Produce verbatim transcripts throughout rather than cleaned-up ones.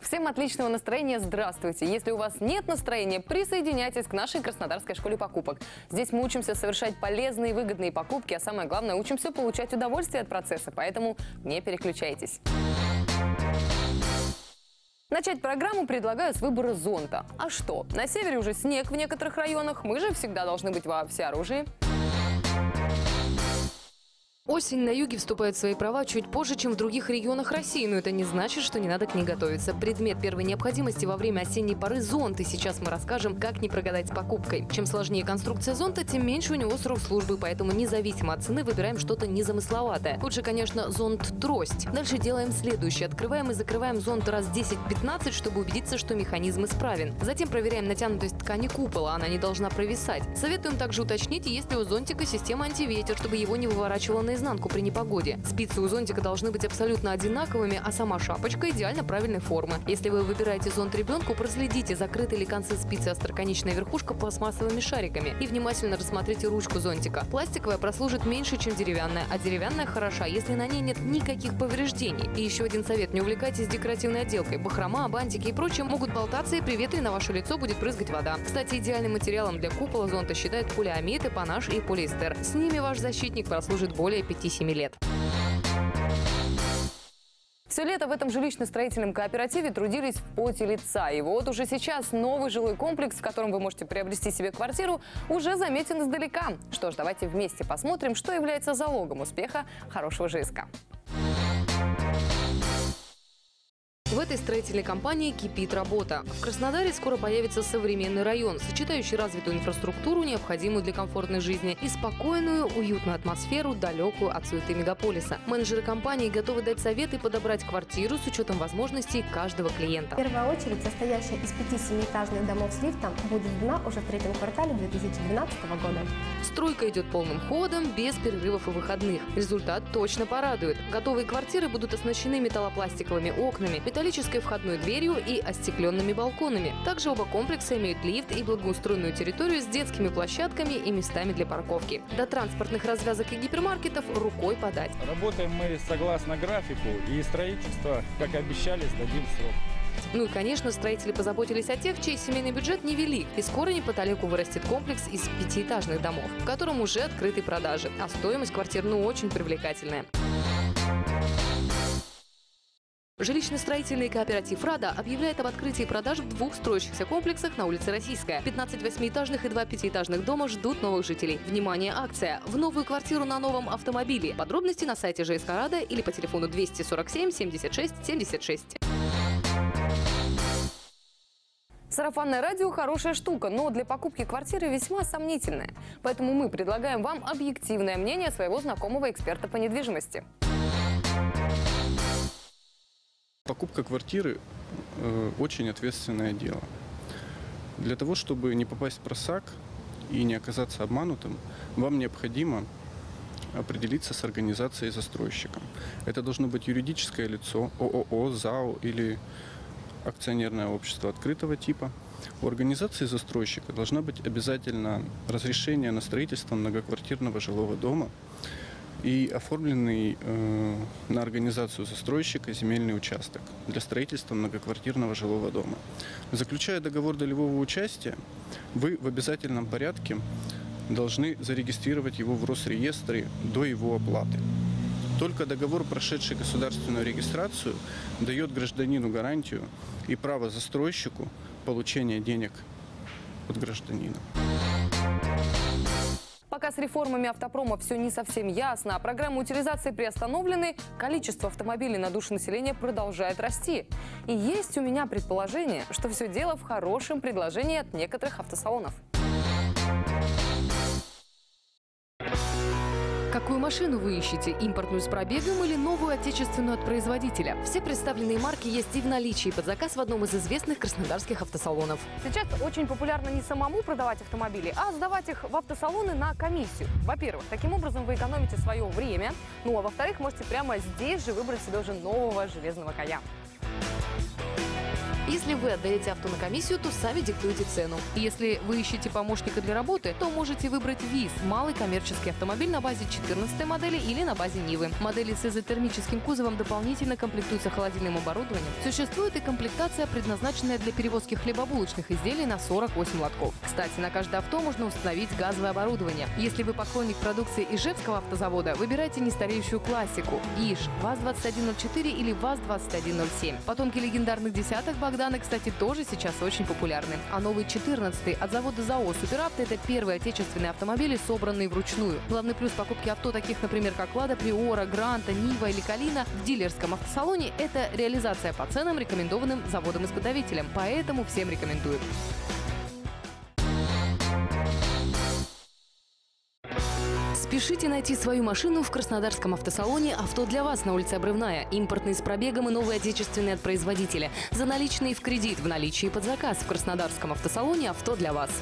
Всем отличного настроения, здравствуйте! Если у вас нет настроения, присоединяйтесь к нашей Краснодарской школе покупок. Здесь мы учимся совершать полезные и выгодные покупки, а самое главное, учимся получать удовольствие от процесса, поэтому не переключайтесь. Начать программу предлагаю с выбора зонта. А что? На севере уже снег в некоторых районах, мы же всегда должны быть во всеоружии. Осень на юге вступает в свои права чуть позже, чем в других регионах России, но это не значит, что не надо к ней готовиться. Предмет первой необходимости во время осенней поры – зонт, и сейчас мы расскажем, как не прогадать с покупкой. Чем сложнее конструкция зонта, тем меньше у него срок службы, поэтому независимо от цены выбираем что-то незамысловатое. Лучше, конечно, зонт-трость. Дальше делаем следующее. Открываем и закрываем зонт раз десять-пятнадцать, чтобы убедиться, что механизм исправен. Затем проверяем натянутость ткани купола, она не должна провисать. Советуем также уточнить, есть ли у зонтика система антиветер, чтобы его не выворачивало на изнанку при непогоде. Спицы у зонтика должны быть абсолютно одинаковыми, а сама шапочка идеально правильной формы. Если вы выбираете зонт ребенку, проследите, закрыты ли концы спицы остроконечная верхушка пластмассовыми шариками, и внимательно рассмотрите ручку зонтика. Пластиковая прослужит меньше, чем деревянная, а деревянная хороша, если на ней нет никаких повреждений. И еще один совет: не увлекайтесь декоративной отделкой. Бахрома, бантики и прочее могут болтаться, и при ветре на ваше лицо будет брызгать вода. Кстати, идеальным материалом для купола зонта считают полиамид, эпонаж и полиэстер. С ними ваш защитник прослужит более пяти-семи лет. Все лето в этом жилищно-строительном кооперативе трудились в поте лица. И вот уже сейчас новый жилой комплекс, в котором вы можете приобрести себе квартиру, уже заметен издалека. Что ж, давайте вместе посмотрим, что является залогом успеха хорошего ЖСК. В этой строительной компании кипит работа. В Краснодаре скоро появится современный район, сочетающий развитую инфраструктуру, необходимую для комфортной жизни, и спокойную, уютную атмосферу, далекую от суеты мегаполиса. Менеджеры компании готовы дать советы и подобрать квартиру с учетом возможностей каждого клиента. В первую очередь, состоящая из пяти-семиэтажных домов с лифтом будет сдана уже в третьем квартале две тысячи двенадцатого года. Стройка идет полным ходом, без перерывов и выходных. Результат точно порадует. Готовые квартиры будут оснащены металлопластиковыми окнами, металлической входной дверью и остекленными балконами. Также оба комплекса имеют лифт и благоустроенную территорию с детскими площадками и местами для парковки. До транспортных развязок и гипермаркетов рукой подать. Работаем мы согласно графику, и строительство, как и обещали, сдадим в срок. Ну и, конечно, строители позаботились о тех, чей семейный бюджет невелик. И скоро неподалеку вырастет комплекс из пятиэтажных домов, в котором уже открыты продажи. А стоимость квартир ну очень привлекательная. Жилищно-строительный кооператив «Рада» объявляет об открытии продаж в двух строящихся комплексах на улице Российская. пятнадцать восьмиэтажных и два пятиэтажных дома ждут новых жителей. Внимание, акция! В новую квартиру на новом автомобиле. Подробности на сайте ЖСК «Рада» или по телефону двести сорок семь семьдесят шесть семьдесят шесть. Сарафанное радио – хорошая штука, но для покупки квартиры весьма сомнительная. Поэтому мы предлагаем вам объективное мнение своего знакомого эксперта по недвижимости. Покупка квартиры э, очень ответственное дело. Для того, чтобы не попасть в просак и не оказаться обманутым, вам необходимо определиться с организацией застройщиком. Это должно быть юридическое лицо, ООО, ЗАО или акционерное общество открытого типа. У организации застройщика должна быть обязательно разрешение на строительство многоквартирного жилого дома и оформленный э, на организацию застройщика земельный участок для строительства многоквартирного жилого дома. Заключая договор долевого участия, вы в обязательном порядке должны зарегистрировать его в Росреестре до его оплаты. Только договор, прошедший государственную регистрацию, дает гражданину гарантию и право застройщику получения денег от гражданина. Пока с реформами автопрома все не совсем ясно, а программы утилизации приостановлены, количество автомобилей на душу населения продолжает расти. И есть у меня предположение, что все дело в хорошем предложении от некоторых автосалонов. Какую машину вы ищете? Импортную с пробегом или новую отечественную от производителя? Все представленные марки есть и в наличии под заказ в одном из известных краснодарских автосалонов. Сейчас очень популярно не самому продавать автомобили, а сдавать их в автосалоны на комиссию. Во-первых, таким образом вы экономите свое время, ну а во-вторых, можете прямо здесь же выбрать себе уже нового железного коня. Если вы отдаете авто на комиссию, то сами диктуете цену. Если вы ищете помощника для работы, то можете выбрать ВИЗ – малый коммерческий автомобиль на базе четырнадцатой модели или на базе Нивы. Модели с изотермическим кузовом дополнительно комплектуются холодильным оборудованием. Существует и комплектация, предназначенная для перевозки хлебобулочных изделий на сорок восемь лотков. Кстати, на каждое авто можно установить газовое оборудование. Если вы поклонник продукции Ижевского автозавода, выбирайте нестареющую классику – ИЖ, ВАЗ двадцать один ноль четыре или ВАЗ двадцать один ноль семь. Потомки легендарных десяток Богданы, кстати, тоже сейчас очень популярны. А новый четырнадцатый от завода ЗАО «Суперавто» – это первые отечественные автомобили, собранные вручную. Главный плюс покупки авто, таких, например, как Лада Приора, Гранта, Нива или Калина, в дилерском автосалоне – это реализация по ценам, рекомендованным заводом-изготовителем. Поэтому всем рекомендуют. Спешите найти свою машину в краснодарском автосалоне «Авто для вас» на улице Обрывная. Импортный с пробегом и новый отечественный от производителя. За наличные в кредит, в наличии под заказ. В краснодарском автосалоне «Авто для вас».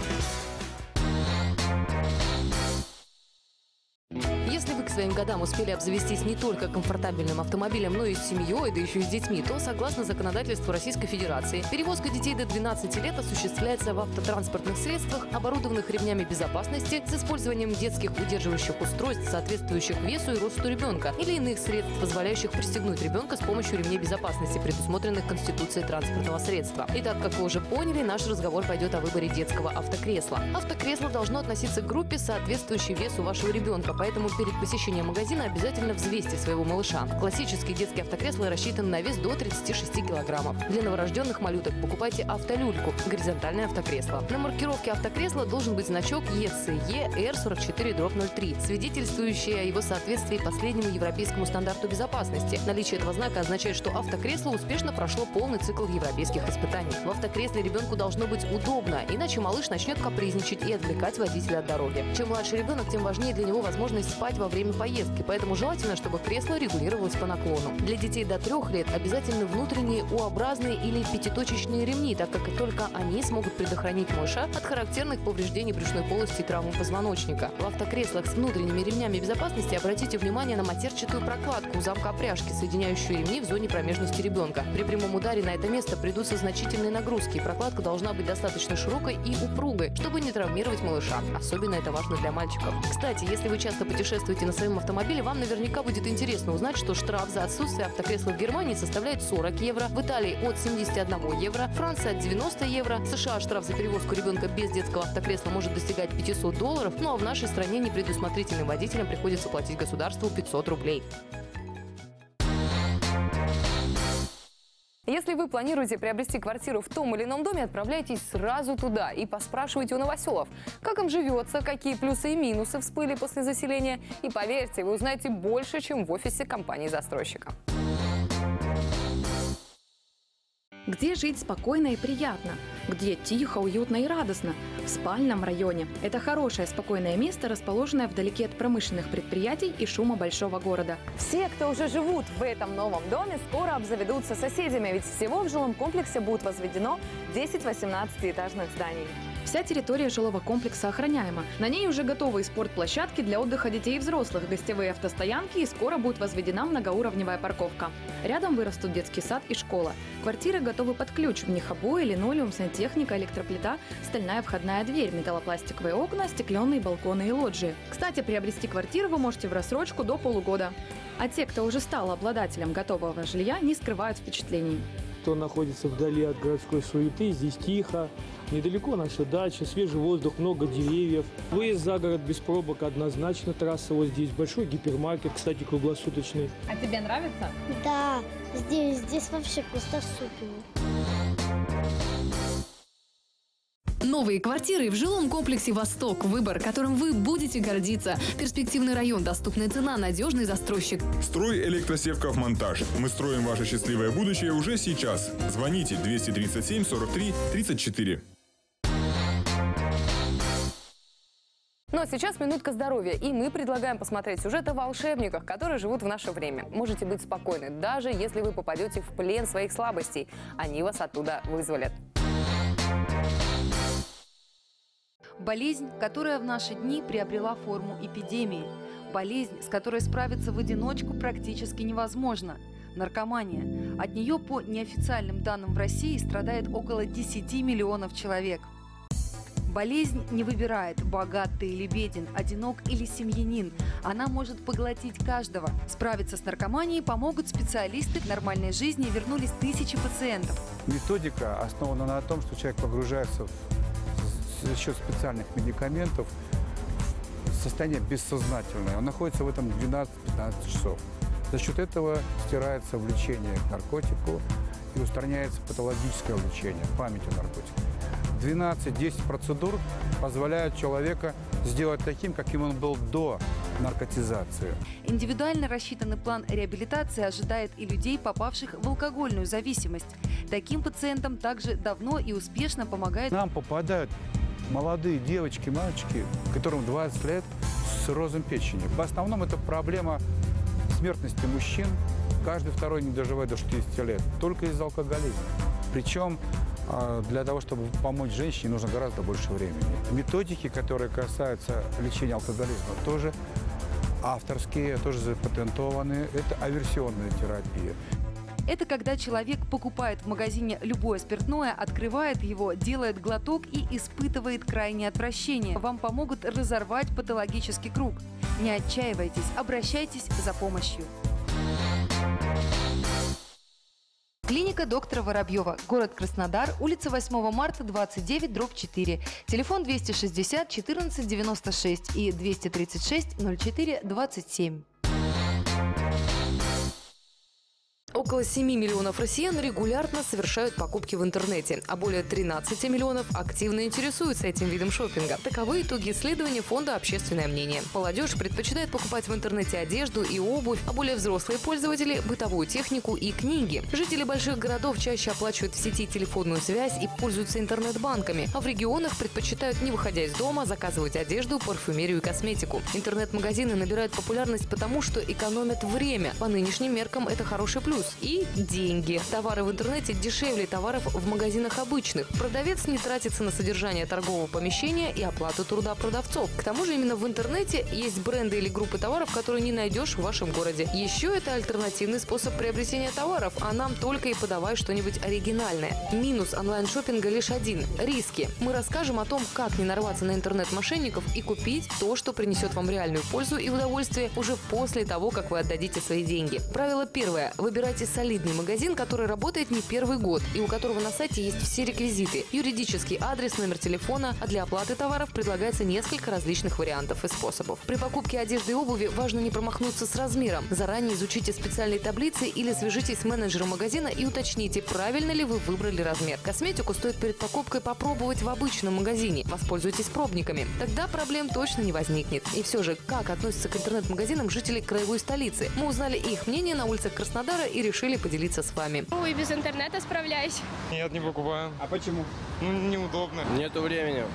Если вы к своим годам успели обзавестись не только комфортабельным автомобилем, но и с семьей, да еще и с детьми, то, согласно законодательству Российской Федерации, перевозка детей до двенадцати лет осуществляется в автотранспортных средствах, оборудованных ремнями безопасности, с использованием детских удерживающих устройств, соответствующих весу и росту ребенка, или иных средств, позволяющих пристегнуть ребенка с помощью ремней безопасности, предусмотренных Конституцией транспортного средства. Итак, как вы уже поняли, наш разговор пойдет о выборе детского автокресла. Автокресло должно относиться к группе, соответствующей весу вашего ребенка, поэтому перед посещением магазина обязательно взвесьте своего малыша. Классические детские автокресла рассчитаны на вес до тридцати шести килограммов. Для новорожденных малюток покупайте автолюльку – горизонтальное автокресло. На маркировке автокресла должен быть значок Е С Е Р сорок четыре ноль три, свидетельствующий о его соответствии последнему европейскому стандарту безопасности. Наличие этого знака означает, что автокресло успешно прошло полный цикл европейских испытаний. В автокресле ребенку должно быть удобно, иначе малыш начнет капризничать и отвлекать водителя от дороги. Чем младше ребенок, тем важнее для него возможность спать во время поездки, поэтому желательно, чтобы кресло регулировалось по наклону. Для детей до трех лет обязательны внутренние У-образные или пятиточечные ремни, так как только они смогут предохранить малыша от характерных повреждений брюшной полости и травмы позвоночника. В автокреслах с внутренними ремнями безопасности обратите внимание на матерчатую прокладку у замка пряжки, соединяющую ремни в зоне промежности ребенка. При прямом ударе на это место придутся значительные нагрузки, и прокладка должна быть достаточно широкой и упругой, чтобы не травмировать малыша. Особенно это важно для мальчиков. Кстати, если вы часто путешествуете на своем автомобиле, вам наверняка будет интересно узнать, что штраф за отсутствие автокресла в Германии составляет сорок евро, в Италии от семидесяти одного евро, Франция от девяноста евро, в США штраф за перевозку ребенка без детского автокресла может достигать пятисот долларов, ну а в нашей стране непредусмотрительным водителям приходится платить государству пятьсот рублей. Если вы планируете приобрести квартиру в том или ином доме, отправляйтесь сразу туда и поспрашивайте у новоселов, как им живется, какие плюсы и минусы всплыли после заселения. И поверьте, вы узнаете больше, чем в офисе компании-застройщика. Где жить спокойно и приятно? Где тихо, уютно и радостно? В спальном районе. Это хорошее, спокойное место, расположенное вдалеке от промышленных предприятий и шума большого города. Все, кто уже живут в этом новом доме, скоро обзаведутся соседями, ведь всего в жилом комплексе будет возведено десять восемнадцатиэтажных зданий. Вся территория жилого комплекса охраняема. На ней уже готовы спортплощадки для отдыха детей и взрослых, гостевые автостоянки, и скоро будет возведена многоуровневая парковка. Рядом вырастут детский сад и школа. Квартиры готовы под ключ. В них обои, линолеум, сантехника, электроплита, стальная входная дверь, металлопластиковые окна, стекленные балконы и лоджии. Кстати, приобрести квартиру вы можете в рассрочку до полугода. А те, кто уже стал обладателем готового жилья, не скрывают впечатлений. Кто находится вдали от городской суеты, здесь тихо, недалеко наша дача, свежий воздух, много деревьев. Выезд за город без пробок однозначно, трасса вот здесь, большой гипермаркет, кстати, круглосуточный. А тебе нравится? Да, здесь, здесь вообще просто супер. Новые квартиры в жилом комплексе «Восток». Выбор, которым вы будете гордиться. Перспективный район, доступная цена, надежный застройщик. Строй Электросевков Монтаж. Мы строим ваше счастливое будущее уже сейчас. Звоните двести тридцать семь сорок три тридцать четыре. Ну а сейчас минутка здоровья, и мы предлагаем посмотреть сюжет о волшебниках, которые живут в наше время. Можете быть спокойны, даже если вы попадете в плен своих слабостей. Они вас оттуда вызволят. Болезнь, которая в наши дни приобрела форму эпидемии. Болезнь, с которой справиться в одиночку практически невозможно. – наркомания. От нее, по неофициальным данным, в России страдает около десяти миллионов человек. Болезнь не выбирает, богат ты или беден, одинок или семьянин. Она может поглотить каждого. Справиться с наркоманией помогут специалисты. В нормальной жизни вернулись тысячи пациентов. Методика основана на том, что человек погружается в, за счет специальных медикаментов в состояние бессознательное. Он находится в этом двенадцать-пятнадцать часов. За счет этого стирается влечение к наркотику и устраняется патологическое влечение, память о наркотике. двенадцать-десять процедур позволяют человека сделать таким, каким он был до наркотизации. Индивидуально рассчитанный план реабилитации ожидает и людей, попавших в алкогольную зависимость. Таким пациентам также давно и успешно помогает... К нам попадают молодые девочки, мальчики, которым двадцать лет, с циррозом печени. В основном это проблема смертности мужчин. Каждый второй не доживает до шестидесяти лет. Только из-за алкоголизма. Причем для того, чтобы помочь женщине, нужно гораздо больше времени. Методики, которые касаются лечения алкоголизма, тоже авторские, тоже запатентованные. Это аверсионная терапия. Это когда человек покупает в магазине любое спиртное, открывает его, делает глоток и испытывает крайнее отвращение. Вам помогут разорвать патологический круг. Не отчаивайтесь, обращайтесь за помощью. Клиника доктора Воробьева. Город Краснодар. Улица восьмого марта, двадцать девять, дробь четыре. Телефон двести шестьдесят четырнадцать девяносто шесть и двести тридцать шесть ноль четыре двадцать семь. Около семи миллионов россиян регулярно совершают покупки в интернете, а более тринадцати миллионов активно интересуются этим видом шопинга. Таковы итоги исследования фонда «Общественное мнение». Молодежь предпочитает покупать в интернете одежду и обувь, а более взрослые пользователи – бытовую технику и книги. Жители больших городов чаще оплачивают в сети телефонную связь и пользуются интернет-банками, а в регионах предпочитают, не выходя из дома, заказывать одежду, парфюмерию и косметику. Интернет-магазины набирают популярность потому, что экономят время. По нынешним меркам это хороший плюс. И деньги. Товары в интернете дешевле товаров в магазинах обычных. Продавец не тратится на содержание торгового помещения и оплату труда продавцов. К тому же именно в интернете есть бренды или группы товаров, которые не найдешь в вашем городе. Еще это альтернативный способ приобретения товаров, а нам только и подавай что-нибудь оригинальное. Минус онлайн-шоппинга лишь один – риски. Мы расскажем о том, как не нарваться на интернет-мошенников и купить то, что принесет вам реальную пользу и удовольствие уже после того, как вы отдадите свои деньги. Правило первое – выбирайте солидный магазин, который работает не первый год и у которого на сайте есть все реквизиты: юридический адрес, номер телефона, а для оплаты товаров предлагается несколько различных вариантов и способов. При покупке одежды и обуви важно не промахнуться с размером. Заранее изучите специальные таблицы или свяжитесь с менеджером магазина и уточните, правильно ли вы выбрали размер. Косметику стоит перед покупкой попробовать в обычном магазине. Воспользуйтесь пробниками. Тогда проблем точно не возникнет. И все же, как относятся к интернет-магазинам жители краевой столицы? Мы узнали их мнение на улицах Краснодара и решили поделиться с вами. Ну и без интернета справляюсь. Нет, не покупаю. А почему? Ну, неудобно. Нету времени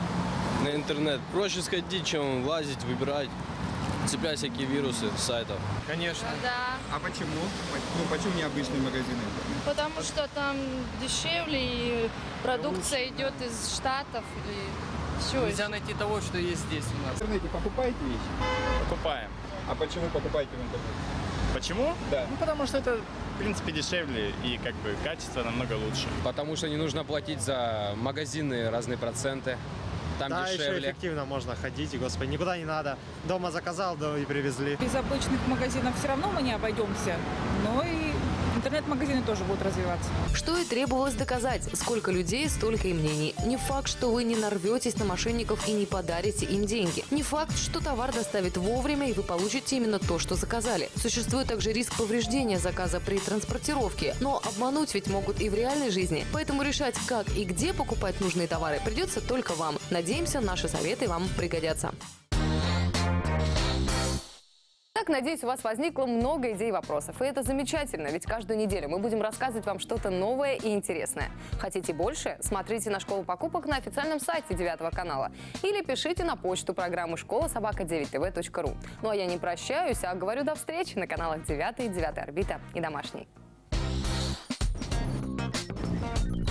на интернет. Проще сходить, чем лазить, выбирать, цеплять всякие вирусы с сайтов. Конечно. Да. А почему? Ну, почему не обычные магазины? Потому что там дешевле, и продукция идет из Штатов, и все. Нельзя найти того, что есть здесь у нас. В интернете покупаете вещи? Покупаем. А почему покупаете в интернете? Почему? Да. Ну, потому что это, в принципе, дешевле и как бы качество намного лучше. Потому что не нужно платить за магазины разные проценты. Там да, дешевле. еще эффективно можно ходить, и, господи, никуда не надо. Дома заказал, да и привезли. Из обычных магазинов все равно мы не обойдемся, но и интернет-магазины тоже будут развиваться. Что и требовалось доказать. Сколько людей, столько и мнений. Не факт, что вы не нарветесь на мошенников и не подарите им деньги. Не факт, что товар доставят вовремя и вы получите именно то, что заказали. Существует также риск повреждения заказа при транспортировке. Но обмануть ведь могут и в реальной жизни. Поэтому решать, как и где покупать нужные товары, придется только вам. Надеемся, наши советы вам пригодятся. Так, надеюсь, у вас возникло много идей и вопросов. И это замечательно, ведь каждую неделю мы будем рассказывать вам что-то новое и интересное. Хотите больше? Смотрите на «Школу покупок» на официальном сайте девятого канала. Или пишите на почту программы школа собака девять тэ вэ точка ру. Ну а я не прощаюсь, а говорю до встречи на каналах девятый, девятая орбита и Домашний.